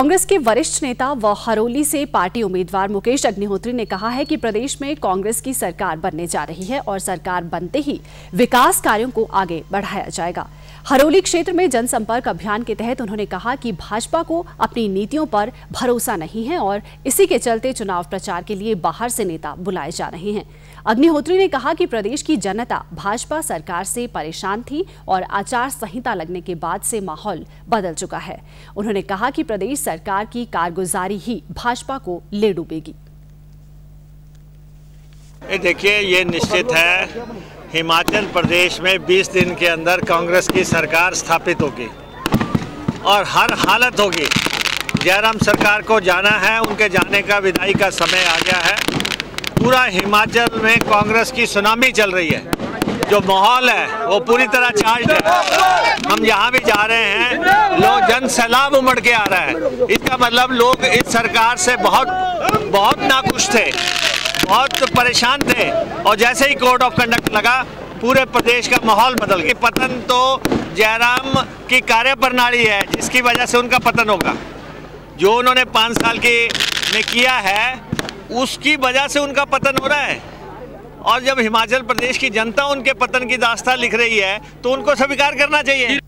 कांग्रेस के वरिष्ठ नेता व हरोली से पार्टी उम्मीदवार मुकेश अग्निहोत्री ने कहा है कि प्रदेश में कांग्रेस की सरकार बनने जा रही है और सरकार बनते ही विकास कार्यों को आगे बढ़ाया जाएगा। हरोली क्षेत्र में जनसंपर्क अभियान के तहत उन्होंने कहा कि भाजपा को अपनी नीतियों पर भरोसा नहीं है और इसी के चलते चुनाव प्रचार के लिए बाहर से नेता बुलाए जा रहे हैं। अग्निहोत्री ने कहा कि प्रदेश की जनता भाजपा सरकार से परेशान थी और आचार संहिता लगने के बाद से माहौल बदल चुका है। उन्होंने कहा कि प्रदेश सरकार की कारगुजारी ही भाजपा को ले डूबेगी। देखिए, ये निश्चित है, हिमाचल प्रदेश में 20 दिन के अंदर कांग्रेस की सरकार स्थापित होगी और हर हालत होगी। जयराम सरकार को जाना है, उनके जाने का विदाई का समय आ गया है। पूरा हिमाचल में कांग्रेस की सुनामी चल रही है। जो माहौल है वो पूरी तरह चार्ज है। हम जहाँ भी जा रहे हैं, लोग जन सैलाब उमड़ के आ रहा है। इसका मतलब लोग इस सरकार से बहुत नाखुश थे, बहुत परेशान थे और जैसे ही कोड ऑफ कंडक्ट लगा, पूरे प्रदेश का माहौल बदल गया। पतन तो जयराम की कार्यप्रणाली है जिसकी वजह से उनका पतन होगा। जो उन्होंने 5 साल में किया है उसकी वजह से उनका पतन हो रहा है। और जब हिमाचल प्रदेश की जनता उनके पतन की दास्तान लिख रही है तो उनको स्वीकार करना चाहिए।